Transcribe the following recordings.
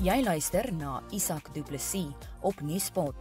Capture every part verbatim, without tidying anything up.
Jy luister na Isak Du Plessis op Nuuspot.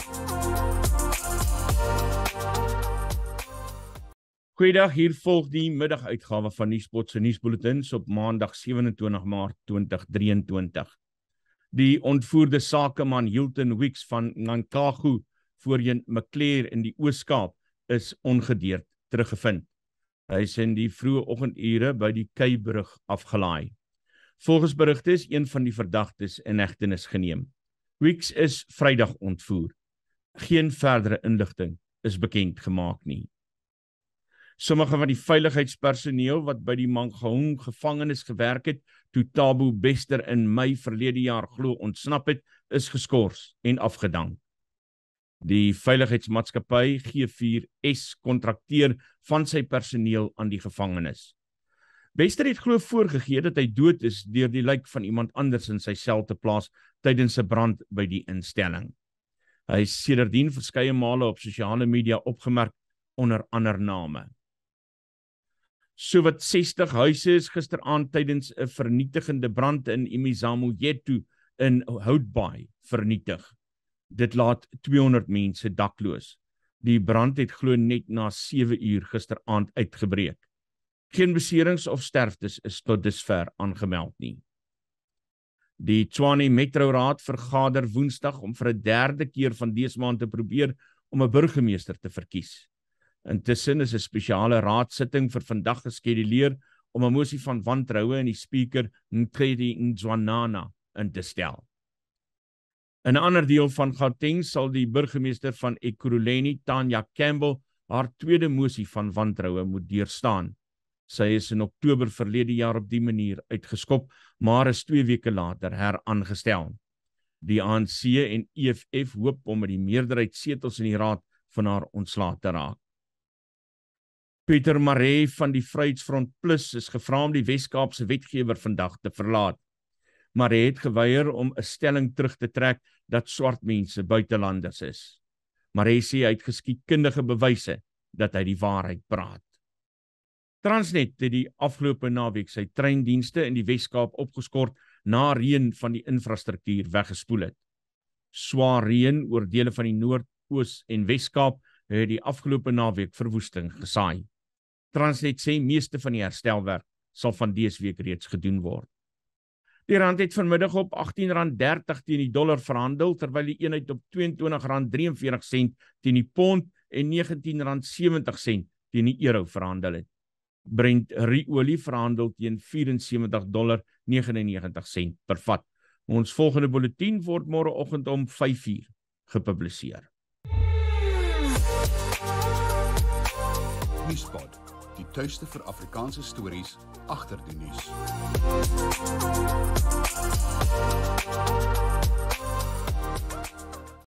Goeiedag, hier volg die middaguitgawe van Nuuspot se nuusbulletins op Maandag sewe-en-twintig Maart tweeduisend drieëntwintig. Die ontvoerde sakeman Hilton Weeks van Nkagu voorheen Maclear in die Oos-Kaap is ongedeerd teruggevind. Hy is in die vroeë oggendure by die Keibrug afgelaai. Volgens berigte is een van die verdagtes in hegtenis geneem. Weeks is Vrydag ontvoer. Geen verdere inligting is bekend gemaak nie. Sommige van die veiligheidspersoneel wat by die Mangaung gevangenis gewerk het, toe Thabo Bester in Mei verlede jaar glo ontsnap het, is geskort en afgedank. Die veiligheidsmaatskappy G vier S kontrakteer van sy personeel aan die gevangenis. Bester het glo voorgegee dat hy dood is deur die lijk van iemand anders in sy sel te plaas tydens 'n brand by die instelling. Hy is sedertdien verskeie male op sosiale media opgemerk onder ander name. Sowat sestig huise is gisteraand tydens 'n vernietigende brand in Imizamo-Yetu in Houtbaai vernietig. Dit laat tweehonderd mense dakloos. Die brand het glo net na sewe uur gisteraand uitgebreek. Geen beserings of sterftes is tot dusver aangemeld nie. Die Tshwane Metro Raad vergader Woensdag om vir 'n derde keer van dese maand te probeer om 'n burgemeester te verkies. Intussen is 'n spesiale raadsitting vir vandag geskeduleer om 'n mosie van wantroue in die speaker Nqedi Nzwanana in te stel. In 'n ander deel van Gauteng sal die burgemeester van Ekurhuleni, Tanya Campbell, haar tweede mosie van wantroue moet deurstaan. Sy is in Oktober verlede jaar op die manier uitgeskop, maar is twee weke later heraangestel. Die A N C en E F F hoop om met die meerderheid setels in die raad van haar ontslae te raak. Pieter Maree van die Vryheidsfront Plus is gevra om die Wes-Kaapse wetgewer vandag te verlaat. Maree het geweier om 'n stelling terug te trek dat swart mense buitelanders is. Maree sê hy het geskiedkundige bewyse dat hy die waarheid praat. Transnet het die afgelope naweek sy treindienste in die Wes-Kaap opgeskort na reën van die infrastruktuur weggespoel het. Swaar reën oor dele van die Noord, Oos en Wes-Kaap het die afgelope naweek verwoesting gesaai. Transnet sê meeste van die herstelwerk sal van dese week reeds gedoen word. Die rand het vanmiddag op agttien rand dertig teen die dollar verhandel, terwyl die eenheid op tweeëntwintig rand drieënveertig sent teen die pond en negentien rand sewenttig sent teen die euro verhandel het. Brent ruolie verhandel teen vyf en dollar negenennegentig sent per vat. Ons volgende bulletin word môreoggend om vyf uur gepubliseer. Nuuspot, die tuiste vir Afrikaanse stories agter die nuus.